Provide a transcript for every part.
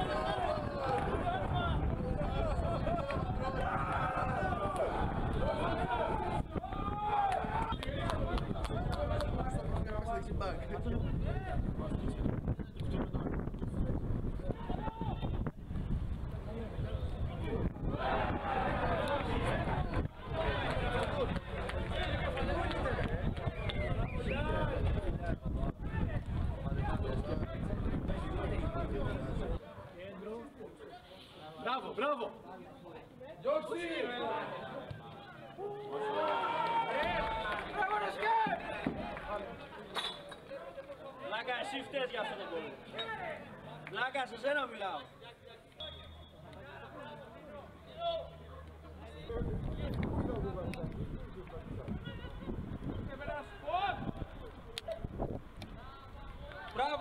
Μπράβο, μπράβο! Γιώργη! Βλάκα, εσύ φταίς για αυτό το κόλπο. Βλάκα, σε σένα μιλάω. Μπράβο!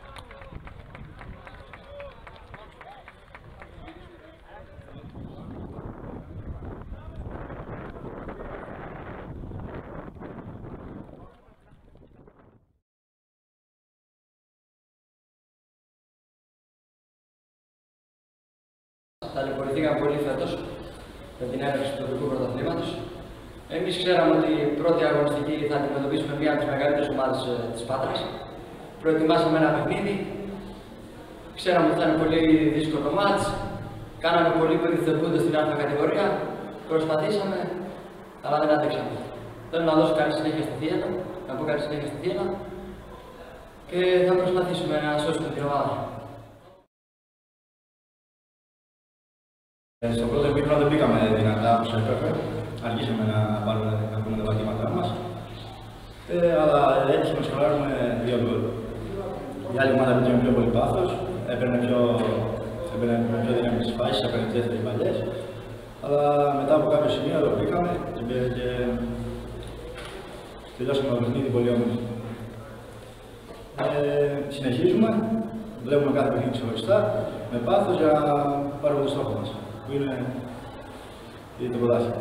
Ταλαιπωρηθήκαμε πολύ φέτος με την έναρξη του τοπικού πρωταθλήματος. Εμείς ξέραμε ότι η πρώτη αγωνιστική θα αντιμετωπίσουμε μία από τις μεγαλύτερες ομάδες της Πάτρας. Προετοιμάσαμε ένα παιχνίδι. Ξέραμε ότι θα είναι πολύ δύσκολο μάτς. Κάναμε πολύ περιθεπούντες στην άλλη κατηγορία. Προσπαθήσαμε, αλλά δεν αντέξαμε. Θέλω να δώσω καλή συνέχεια στη θύελα, να πω καλή συνέχεια στη θύελα και θα προσπαθήσουμε να σώσουμε την ομάδα. Στο πρώτο επίπεδο δεν πήγαμε δυνατά όπως έπρεπε. Αργήσαμε να πούμε τα βατήματά μας. Αλλά έτυχε να σκοράρουμε 2 γκολ. Η άλλη ομάδα πήγε με πιο πολύ πάθος. Έπαιρνε πιο δυναμικές φάσεις, έπαιρνε τις δεύτερες παλιές. Αλλά μετά από κάποιο σημείο το πήγαμε και τελειώσαμε το παιχνίδι πολύ όμορφα. Συνεχίζουμε, βλέπουμε κάθε παιχνίδι ξεχωριστά, με πάθος για να πάρουμε το στόχο μας, που είναι το πρωτάθλημα.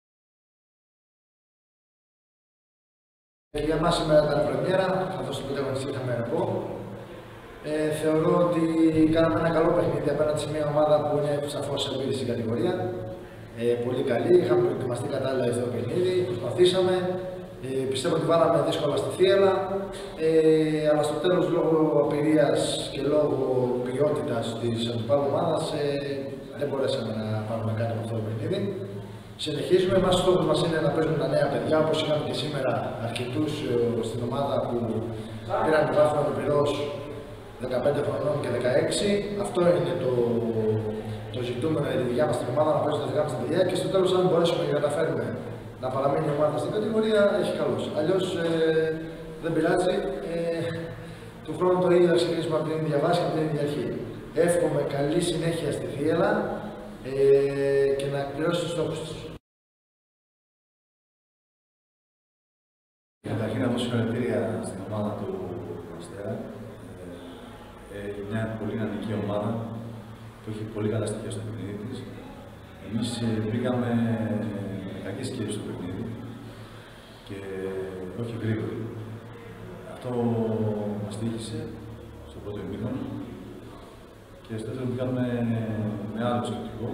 Για μας σήμερα ήταν πρεμιέρα, καθώς την πρωταγωνιστή είχαμε εγώ. Θεωρώ ότι κάναμε ένα καλό παιχνίδι απέναντι σε μια ομάδα που είναι σαφώς ελπίδη στην κατηγορία. Πολύ καλή, είχαμε προετοιμαστεί κατάλληλα για αυτό το παιχνίδι, προσπαθήσαμε. Πιστεύω ότι βάλαμε δύσκολα στη θύελα, αλλά στο τέλος λόγω απειρίας και λόγω ποιότητας της αντιπάλου ομάδας δεν μπορέσαμε να πάρουμε κάτι από αυτό το παιχνίδι. Συνεχίζουμε, εμάς ο στόχος μας είναι να παίζουμε τα νέα παιδιά, όπως είχαμε και σήμερα αρκετούς στην ομάδα που πήραν το βάθμο του πυρός 15 χρονών και 16. Αυτό είναι το ζητούμενο για τη δικιά μας την ομάδα, να παίζουμε τα δικά μας τα παιδιά και στο τέλος αν μπορέσουμε να καταφέρουμε να παραμείνει η ομάδα στην κατηγορία, έχει καλώς. Αλλιώς δεν πειράζει. Του χρόνου το ίδιο θα ξεκινήσουμε από την ίδια βάση και από την ίδια αρχή. Εύχομαι καλή συνέχεια στη θύελα και να εκπληρώσει τους στόχους της. Καταρχήν να δώσω συγχαρητήρια στην ομάδα του Αστέρα. Μια πολύ δυναμική ομάδα που έχει πολύ καλά στοιχεία στο παιχνίδι της. Εμείς μπήκαμε με κακές σκέψεις στο παιχνίδι και όχι γρήγορα. Αυτό μας τύχησε στο πρώτο ημίχρονο και στο δεύτερο μπήκαμε με άλλο σκεπτικό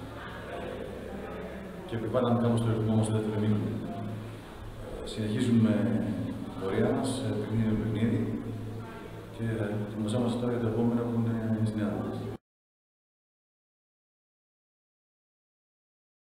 και επιβάλαμε κάπως το ρυθμό μας στο δεύτερο ημίχρονο. Συνεχίζουμε την πορεία μας, παιχνίδι με παιχνίδι και θα ετοιμαζόμαστε τώρα για το επόμενο που είναι στην Ελλάδα.